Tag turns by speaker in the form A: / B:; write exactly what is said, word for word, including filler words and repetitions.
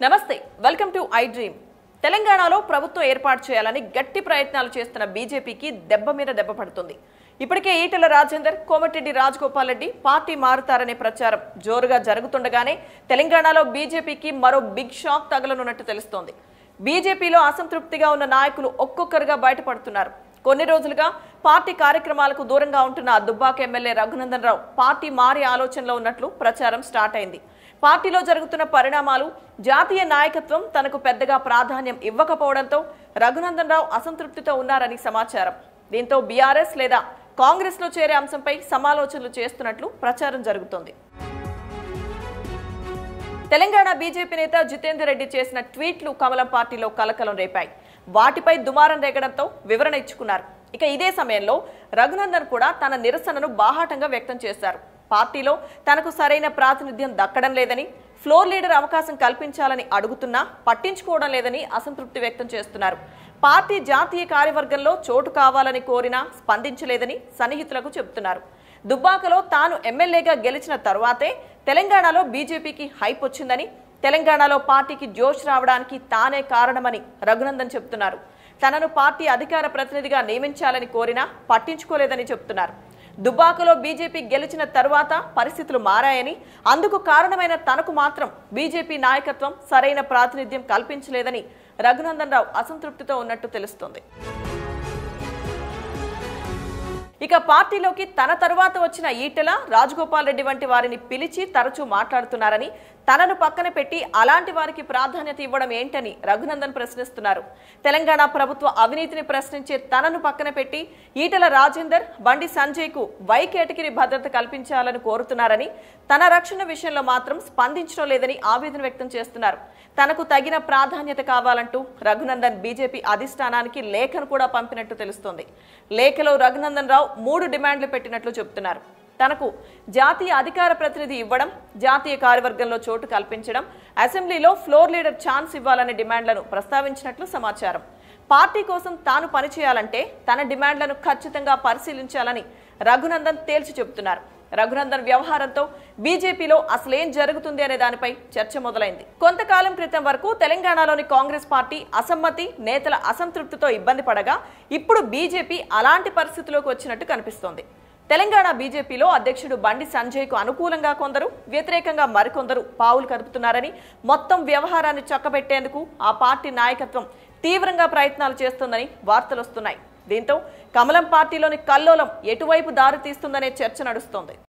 A: నమస్తే welcome to I dream తెలంగాణలో ప్రభుత్వం ఏర్పాటు చేయాలని గట్టి ప్రయత్నాలు చేస్తున్న బీజేపీకి దెబ్బ మీద దెబ్బ పడుతుంది. ఇప్పటికే ఈటెల రాజేందర్, కోమటిరెడ్డి రాజగోపాల్ రెడ్డి పార్టీ మారుతారనే ప్రచారం జోరుగా జరుగుతుండగానే తెలంగాణలో బీజేపీకి మరో బిగ్ షాక్ తగలనున్నట్టు తెలుస్తోంది. బీజేపీలో అసంతృప్తిగా ఉన్న నాయకులు ఒక్కొక్కరుగా బయటపడుతున్నారు. కొన్ని రోజులుగా పార్టీ కార్యక్రమాలకు దూరంగా ఉంటున్న దుబ్బాక ఎమ్మెల్యే రఘునందన్ రావు పార్టీ మారే ఆలోచనలో ఉన్నట్లు ప్రచారం స్టార్ట్ అయింది. పార్టీలో జరుగుతున్న పరిణామాలు, జాతీయ నాయకత్వం తనకు పెద్దగా ప్రాధాన్యం ఇవ్వకపోవడంతో రఘునందన్ రావు అసంతృప్తితో ఉన్నారని సమాచారం. దీంతో బీఆర్ఎస్ లేదా కాంగ్రెస్ లో చేరే అంశంపై సమాలోచనలు చేస్తున్నట్లు ప్రచారం జరుగుతోంది. తెలంగాణ బీజేపీ నేత జితేందర్ రెడ్డి చేసిన ట్వీట్లు కమలం పార్టీలో కలకలం రేపాయి. వాటిపై దుమారం రేగడంతో వివరణ ఇచ్చుకున్నారు. ఇక ఇదే సమయంలో రఘునందన్ కూడా తన నిరసనను బాహాటంగా వ్యక్తం చేశారు. పార్టీలో తనకు సరైన ప్రాతినిధ్యం దక్కడం లేదని, ఫ్లోర్ లీడర్ అవకాశం కల్పించాలని అడుగుతున్నా పట్టించుకోవడం లేదని అసంతృప్తి వ్యక్తం చేస్తున్నారు. పార్టీ జాతీయ కార్యవర్గంలో చోటు కావాలని కోరినా స్పందించలేదని సన్నిహితులకు చెబుతున్నారు. దుబ్బాకలో తాను ఎమ్మెల్యేగా గెలిచిన తరువాతే తెలంగాణలో బీజేపీకి హైప్ వచ్చిందని, తెలంగాణలో పార్టీకి జోష్ రావడానికి తానే కారణమని రఘునందన్ చెబుతున్నారు. తనను పార్టీ అధికార ప్రతినిధిగా నియమించాలని కోరినా పట్టించుకోలేదని చెబుతున్నారు. దుబ్బాకలో బీజేపీ గెలిచిన తరువాత పరిస్థితులు మారాయని, అందుకు కారణమైన తనకు మాత్రం బీజేపీ నాయకత్వం సరైన ప్రాతినిధ్యం కల్పించలేదని రఘునందన్ రావు అసంతృప్తితో ఉన్నట్టు తెలుస్తోంది. ఇక పార్టీలోకి తన తరువాత వచ్చిన ఈటెల, రాజగోపాల్ రెడ్డి వంటి వారిని పిలిచి తరచూ మాట్లాడుతున్నారని, తనను పక్కన పెట్టి అలాంటి వారికి ప్రాధాన్యత ఇవ్వడం ఏంటని రఘునందన్ ప్రశ్నిస్తున్నారు. తెలంగాణ ప్రభుత్వ అవినీతిని ప్రశ్నించే తనను పక్కన పెట్టి ఈటెల రాజేందర్, బండి సంజయ్ కు వై కేటగిరీ భద్రత కల్పించాలని కోరుతున్నారని, తన రక్షణ విషయంలో మాత్రం స్పందించడం లేదని ఆవేదన వ్యక్తం చేస్తున్నారు. తనకు తగిన ప్రాధాన్యత కావాలంటూ రఘునందన్ బీజేపీ అధిష్టానానికి లేఖను కూడా పంపినట్టు తెలుస్తోంది. లేఖలో రఘునందన్ రావు మూడు డిమాండ్లు పెట్టినట్లు చెబుతున్నారు. తనకు జాతీయ అధికార ప్రతినిధి ఇవ్వడం, జాతీయ కార్యవర్గంలో చోటు కల్పించడం, అసెంబ్లీలో ఫ్లోర్ లీడర్ ఛాన్స్ ఇవ్వాలనే డిమాండ్లను ప్రస్తావించినట్లు సమాచారం. పార్టీ కోసం తాను పనిచేయాలంటే తన డిమాండ్లను ఖచ్చితంగా పరిశీలించాలని రఘునందన్ తేల్చి చెబుతున్నారు. రఘునందన్ వ్యవహారంతో బీజేపీలో అసలేం జరుగుతుంది అనే దానిపై చర్చ మొదలైంది. కొంతకాలం క్రితం వరకు తెలంగాణలోని కాంగ్రెస్ పార్టీ అసమ్మతి, నేతల అసంతృప్తితో ఇబ్బంది పడగా ఇప్పుడు బీజేపీ అలాంటి పరిస్థితిలోకి వచ్చినట్టు కనిపిస్తోంది. తెలంగాణ బీజేపీలో అధ్యక్షుడు బండి సంజయ్ కు అనుకూలంగా కొందరు, వ్యతిరేకంగా మరికొందరు పావులు కదుపుతున్నారని, మొత్తం వ్యవహారాన్ని చక్కబెట్టేందుకు ఆ పార్టీ నాయకత్వం తీవ్రంగా ప్రయత్నాలు చేస్తోందని వార్తలు వస్తున్నాయి. దీంతో కమలం పార్టీలోని కల్లోలం ఎటువైపు దారి తీస్తుందనే చర్చ నడుస్తోంది.